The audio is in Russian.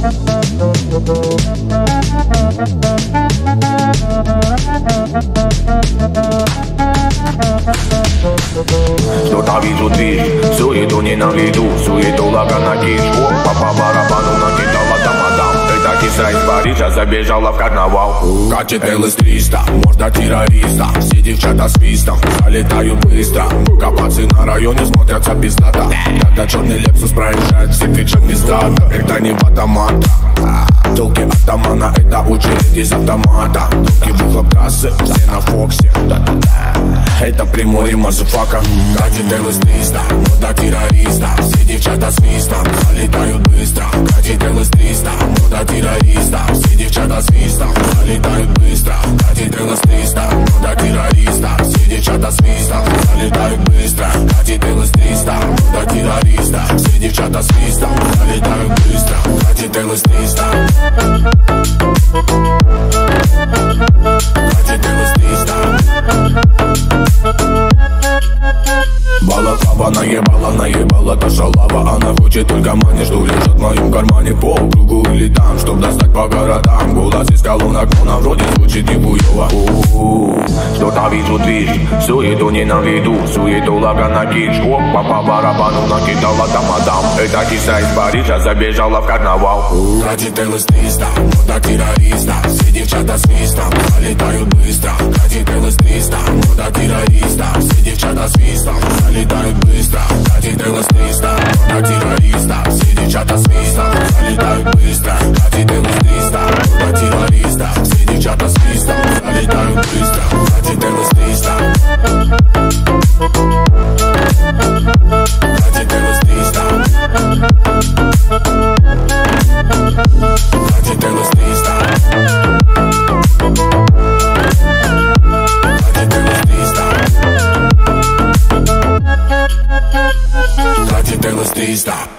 Что-то вижу двери, суету не на виду, суету лага на кишку. По барабану накидала тамадам. Эта киса из Парижа забежала в карнавал. Катит ЛС-300, можно террориста. Все девчата свистом, залетают быстро. Капацы на районе смотрятся пиздата. Когда черный Лексус проезжает, все кричат пиздата. Это не в автомата. Толки атамана, это очередь из автомата. Толки выхлоп трассы, все на Фоксе. Это прямой мазафака. Катит ЛС-300, мода террориста. Все девчата свистом, залетают быстро. Катит ЛС-300, мода террориста. Все девчата свистом, залетают быстро. Катит ЛС-300, мода террориста. Все девчата свистом, залетают быстро. Катит ЛС-300, мода террориста. Все девчата свистом, залетают быстро. Катит ЛС-300. Катит ЛС-300. Балаклава наебала та шалава. Она хочет только мани, что лежит в моем кармане. По кругу или там, чтоб достать по городам. Голос из колонок, но на вроде звучит нихуёво. Что-то вижу двери, суету не на виду. Суету лага на кишку. По барабану накидала тамадам. Эта киса из Парижа забежала в карнавал. Катит ЛС-300, мода террориста. Все девчата свистом, залетают быстро. Катит ЛС-300, мода террориста. Все девчата свистом, залетают быстро. Катит ЛС-300, мода террориста. Все девчата свистом, залетают быстро. Катит ЛС-300, мода террориста. Все девчата свистом, залетают быстро. Катит ЛС-300. Катит ЛС-300. Катит ЛС-300. Катит ЛС-300.